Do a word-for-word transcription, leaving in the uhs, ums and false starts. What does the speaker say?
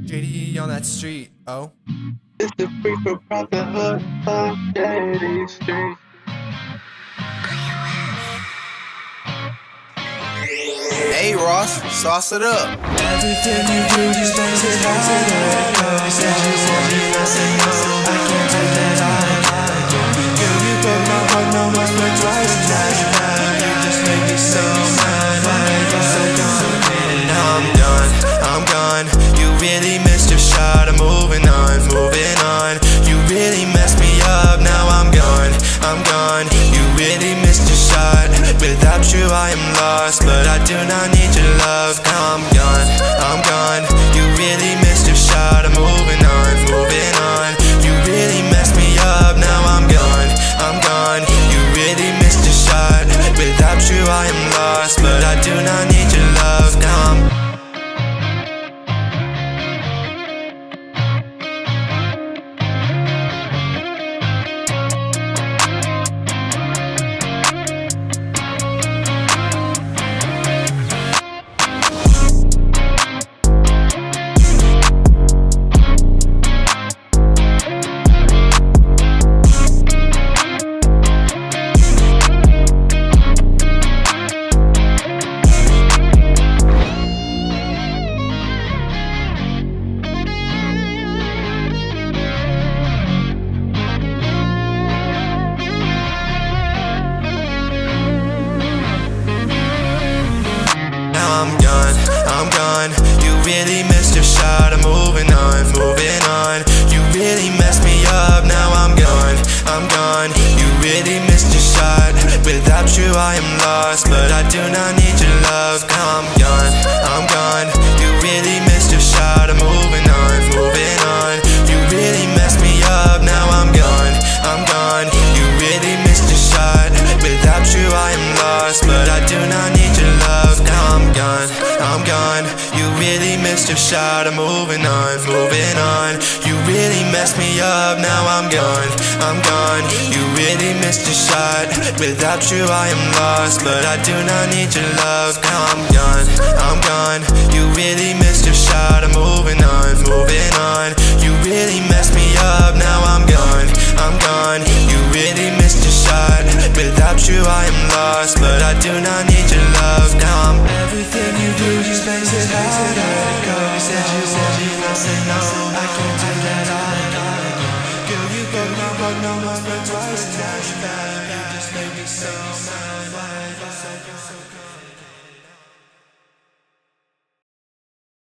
J D on that street, oh. It's the free for profit hood of J D Street. Hey Ross, sauce it up. Everything you do just makes it harder to let go. You said you want me, I said no, I can't take that out. Girl, you broke my heart, no more but twice now. You just make me so mad. Why are you so gone? Now I'm done, I'm gone. You really missed your shot. I'm moving on, moving on. You really messed me up. Now I'm gone, I'm gone. You really missed your shot. Without you I am lost, but I do not need your love. Now I'm gone, I'm gone. You really missed your shot. I'm moving on, moving on. You really messed me up. Now I'm gone, I'm gone. You really missed your shot. Without you I am lost, but I do not need your love. Now I'm I'm gone, I'm gone. You really missed your shot. I'm moving on, moving on. You really messed me up. Now I'm gone, I'm gone. You really missed your shot. Without you I am lost, but I do not need your love. Now I'm gone, I'm gone. You really missed your shot. I'm moving on, moving on. You really messed me up. Now I'm gone, I'm gone. You really missed your shot. Without you I am lost, but I do not need your love. Now I'm gone, I'm gone. You really missed your shot. I'm moving on, moving on. You really messed me up. Now I'm gone, I'm gone. You really missed your shot. Without you I am lost, but I do not need your love. Now I'm gone, I'm gone. You really missed your shot. I'm moving on, moving on. You really messed me up. Now I'm gone, I'm gone. You really missed your shot. Without you I am lost, but I do not need your love. Now I'm Everything you do just makes it harder to let go. You said you want me, I said no, I can't take that out. Girl, you broke my heart, no more but twice now. You just make me so